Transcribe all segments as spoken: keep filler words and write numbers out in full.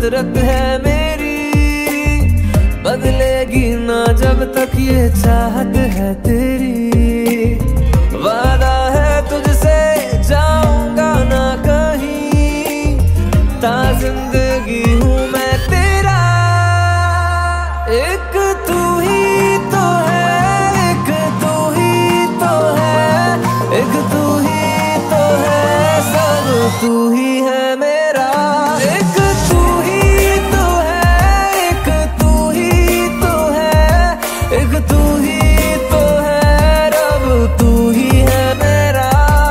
हसरत है मेरी, बदलेगी ना जब तक ये चाहत है तेरी। वादा है तुझसे जाऊंगा ना कहीं, ता जिंदगी हूँ मैं तेरा। एक तू ही तो है, एक तू ही तो है, एक तू ही तो है, सब तू ही है मेरा। एक तू ही तो है, एक तू ही तो है, एक तू ही तो है, रब तू ही है मेरा।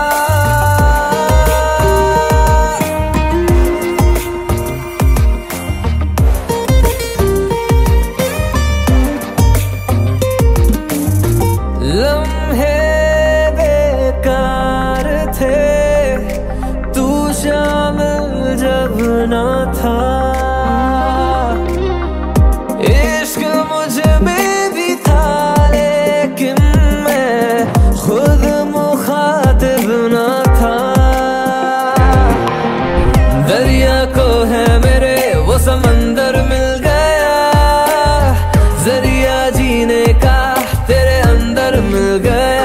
लम्हे बेकार थे, तू शामिल जब ना था। इश्क मुझ में भी था लेकिन मैं खुद मुखातिब ना था। दरिया को है मेरे वो समंदर मिल गया, जरिया जीने का तेरे अंदर मिल गया।